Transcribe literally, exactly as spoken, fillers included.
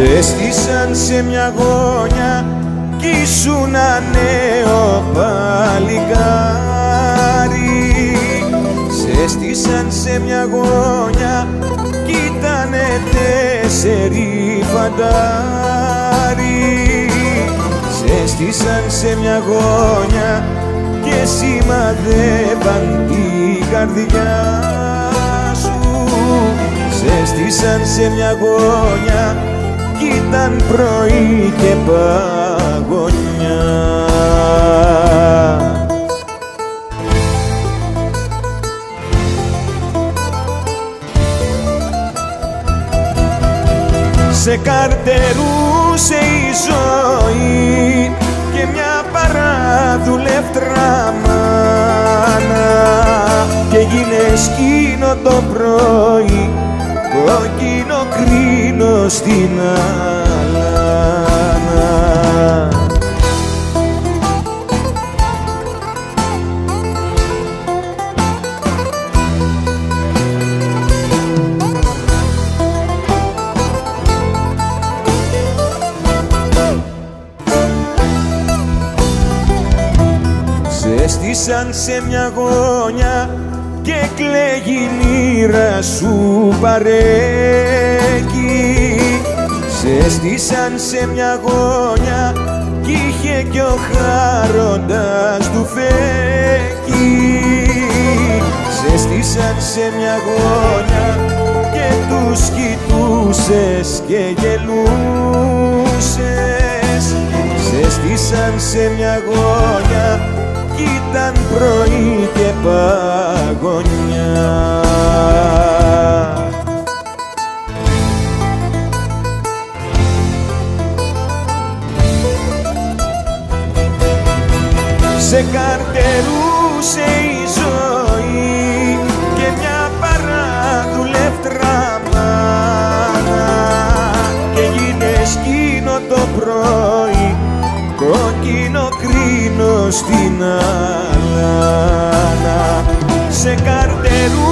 Σε έστησαν σε μια γωνιά κι ήσουνα νέο παλικάρι. Σε έστησαν σε μια γωνιά κι ήτανε τέσσερι φαντάρι. Σε έστησαν σε μια γωνιά και σημαδεύαν την καρδιά σου. Σε έστησαν σε μια γωνιά κι ήταν πρωί και παγωνιά. Σε καρτερούσε η ζωή και μια παραδουλεύτρα μάνα και γίνε σκήνο το πρωί κόκκινο κρίνο στην αλάνα. Σε έστησαν σε μια γωνιά και κλαίγει η μοίρα σου παρέκει. Σε έστησαν σε μια γωνιά κι είχε κι ο χάροντας του φέκει. Σε έστησαν σε μια γωνιά και τους κοιτούσες και γελούσες. Σε έστησαν σε μια γωνιά κι ήταν πρωί και παγωνιά. Σε καρτερούσε η ζωή και μια παραδουλεύτρα μάνα και γίνε σκήνο το πρωί κόκκινο κρίνο στην αλάνα. Σε καρτερούσε